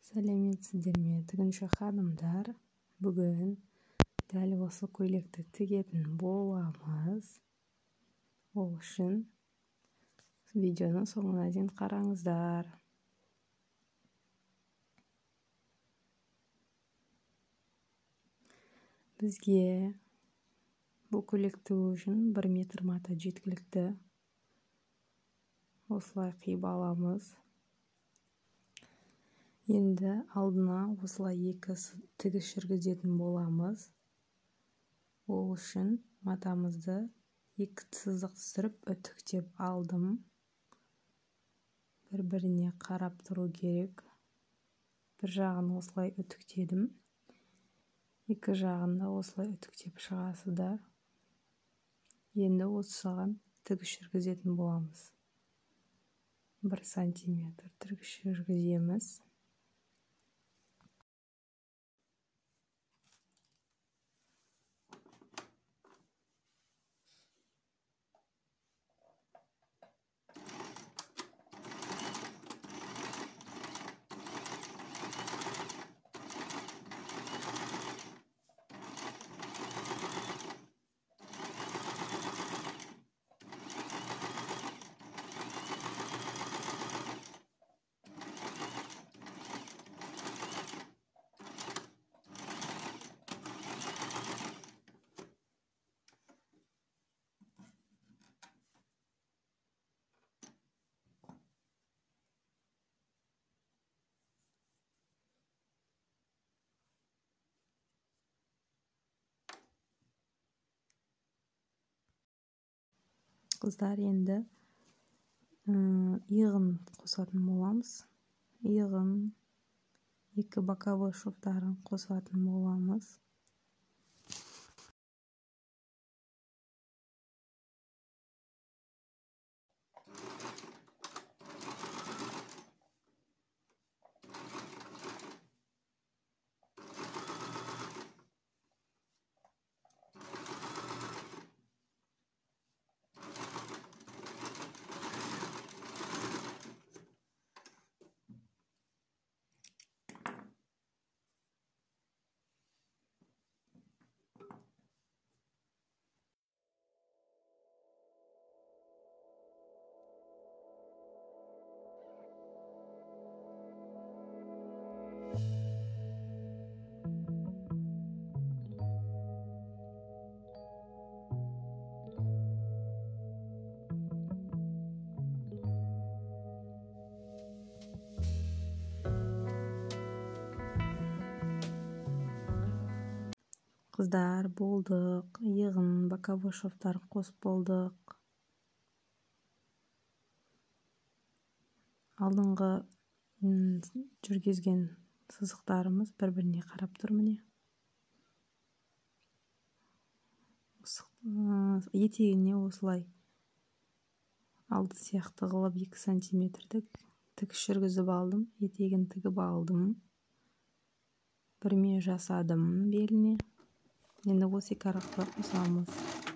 Сәлеметсіздер ме, тігінші ханымдар? Бүгін дәл осы көйлекті тігетін боламыз. Ол үшін видеоны соңына дейін қараңыздар. Бізге бұл көйлек тігу үшін 1 метр мата жеткілікті. Осылай қиып аламыз. Енді алдына осылай 2 тігіс жүргізетін боламыз. Ол үшін матамызды 2 сызық түсіріп үтіктеп алдым. Бір-біріне қарап тұру керек. Bir жағын осылай үтіктедім. 2 жағында осылай үтіктеп шығасыздар. Енді осы жаған тігіс жүргізетін боламыз. 1 сантиметр тігіс жүргіземіз. Қыздар, енді иығын қосатын боламыз. Иығын 2 боковой шовтарын қосатын боламыз. Қыздар, болдық. Иығын боковой шовтарын қосып болдық. Алдыңғы жүргізген сызықтарымыз бір-біріне қарап тұр міне. Етегіне осылай алды сияқты қылып 2 сантиметрдік тігіс жүргізіп алдым. Етегін тігіп алдым. Бірме жасадым беліне. Енді осы 2 араққа қосамыз.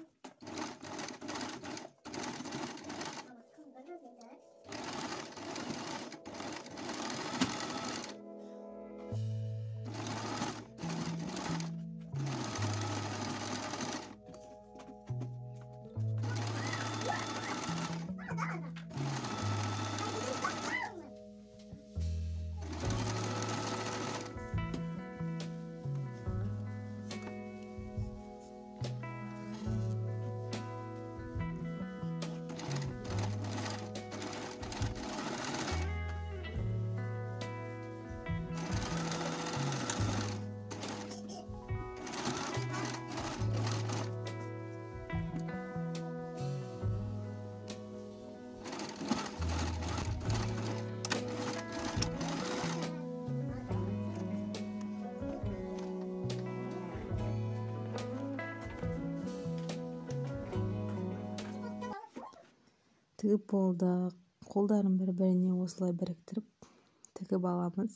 Тігіп болдық. Қолдарын бір-біріне осылай біріктіріп тігіп аламыз.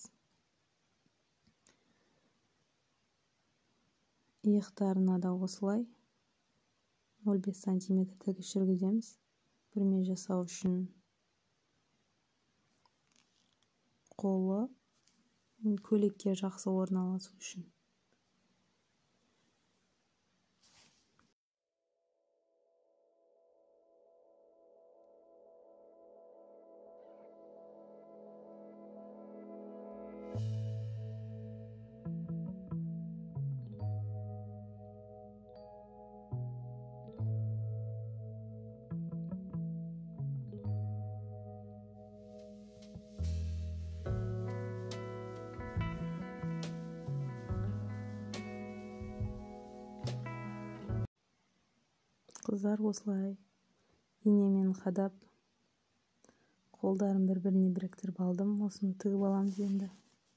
Иықтарына да осылай 0,5 сантиметр тігіс жүргіземіз. Бірме жасау үшін қолы көйлекке жақсы орналасу үшін. Қыздар осылай инемен қадап қолдарын бір-біріне біріктіріп алдым. Осыны тігіп аламыз енді.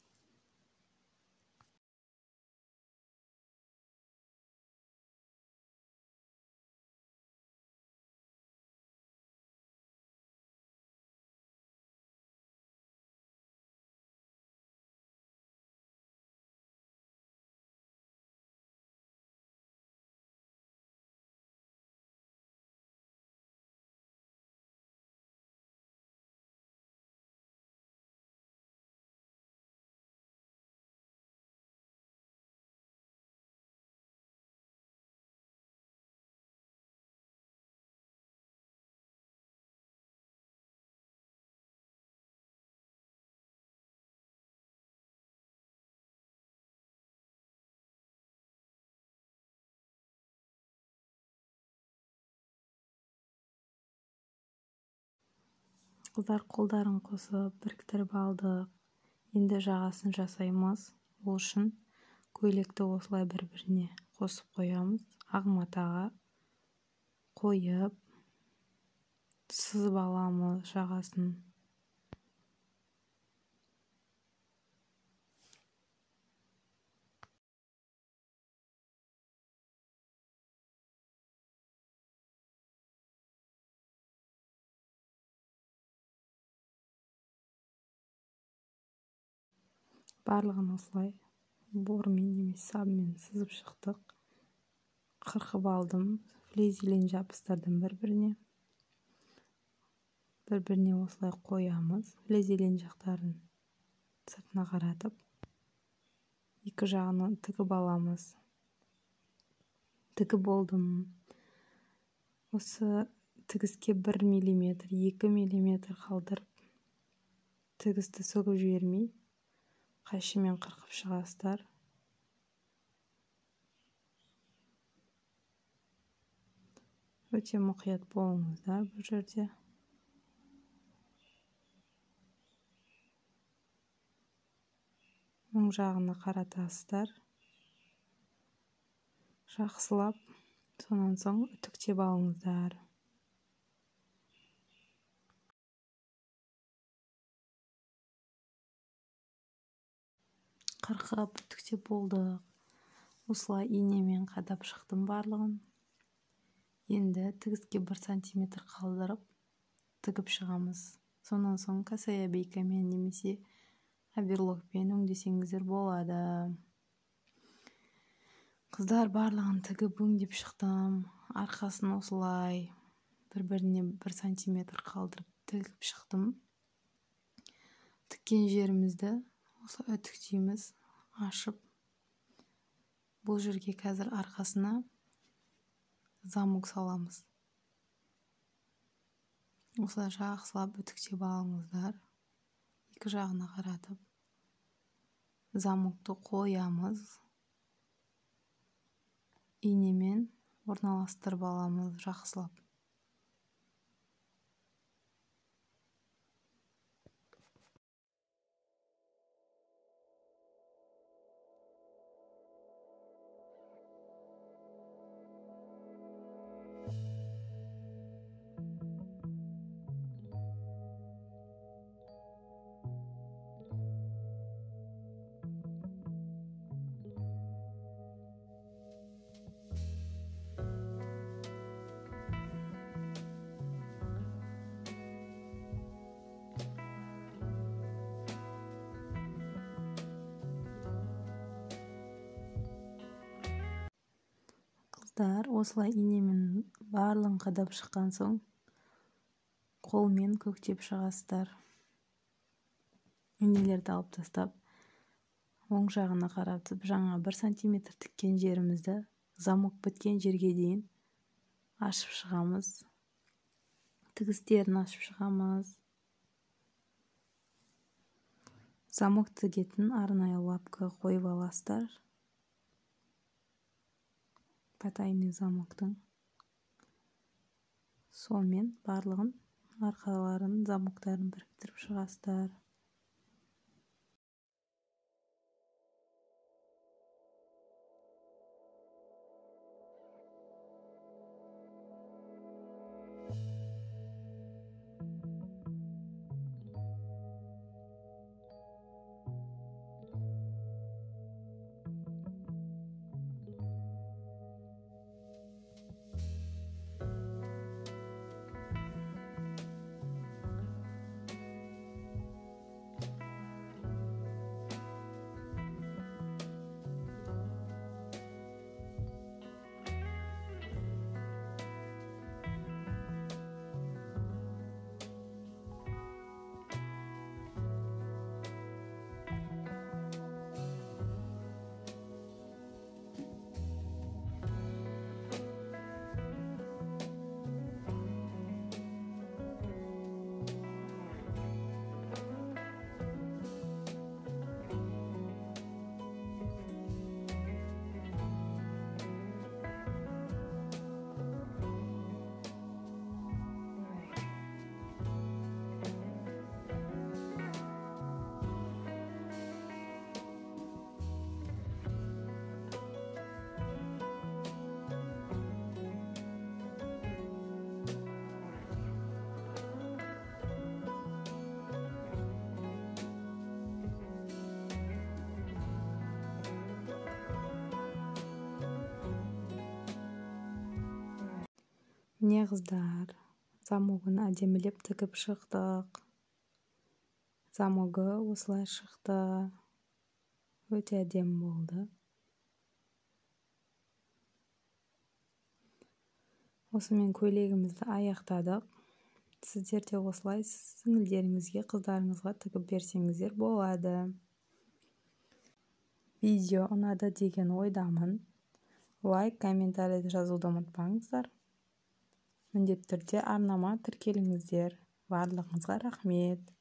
Қыздар қолдарын қосып біріктіріп алдық. Енді жағасын жасаймыз. Ол үшін көйлекті осылай бір-біріне қосып қоямыз. Ақ матаға қойып сызып аламыз жағасын. Барлығын осылай бормен немесе сабымен сызып шықтық. Қырқып алдым. Флизелін жабыстырдым бір-біріне. Бір-біріне осылай қоямыз. Флизелін жақтарын сыртына қаратып, екі жағын тігіп аламыз. Тігіп болдым. Осы тігіске 1 мм, 2 мм қалдырып, тігісті сөгіп жібермей, қайшымен қырқып шығасыздар. Өте мұқият болыңыздар бұл жерде. Оң жағына қаратасыздар. Жақсылап, сонан соң үтіктеп алыңыздар. Қырқып үтіктеп болдық. Осылай инемен қадап шықтым барлығын. Енді тігіске 1 см қалдырып тігіп шығамыз. Сонан соң косая бейкамен немесе оверлокпен өңдесеңіздер болады. Қыздар барлығын тігіп өңдеп шықтым. Арқасын осылай бір-біріне 1 см қалдырып тігіп шықтым. Тіккен жерімізді осылай үтіктейміз, ашып. Бұл жерге қазір арқасына замок саламыз. Осылай жақсылап үтіктеп алыңыздар. Екі жағына қаратып замокты қоямыз. Инемен орналастырып аламыз жақсылап. Осылай инемен барлығын қадап шыққан соң қолмен көктеп шығасыздар. Инелерді алып тастап оң жағына қаратып жаңа 1 сантиметр тіккен жерімізді замок біткен жерге дейін ашып шығамыз. Тігістерін ашып шығамыз. Замок тігетін арнайы лапка қойып аласыздар. Потайный замоктың. Сонымен барлығын арқаларын, замоктарын біріктіріп шығасыздар. Міне қыздар, замогын әдемілеп тігіп шықтық. Замогы осылай шықты. Өте әдемі болды. Осымен көйлегімізді аяқтадық. Сіздер де осылай сіңілдеріңізге, қыздарыңызға тігіп берсеңіздер болады. Видео ұнады деген ойдамын. Лайк, комментарийді жазуды ұмытпаңыздар. Міндетті түрде арнама тіркеліңіздер. Барлығыңызға рахмет.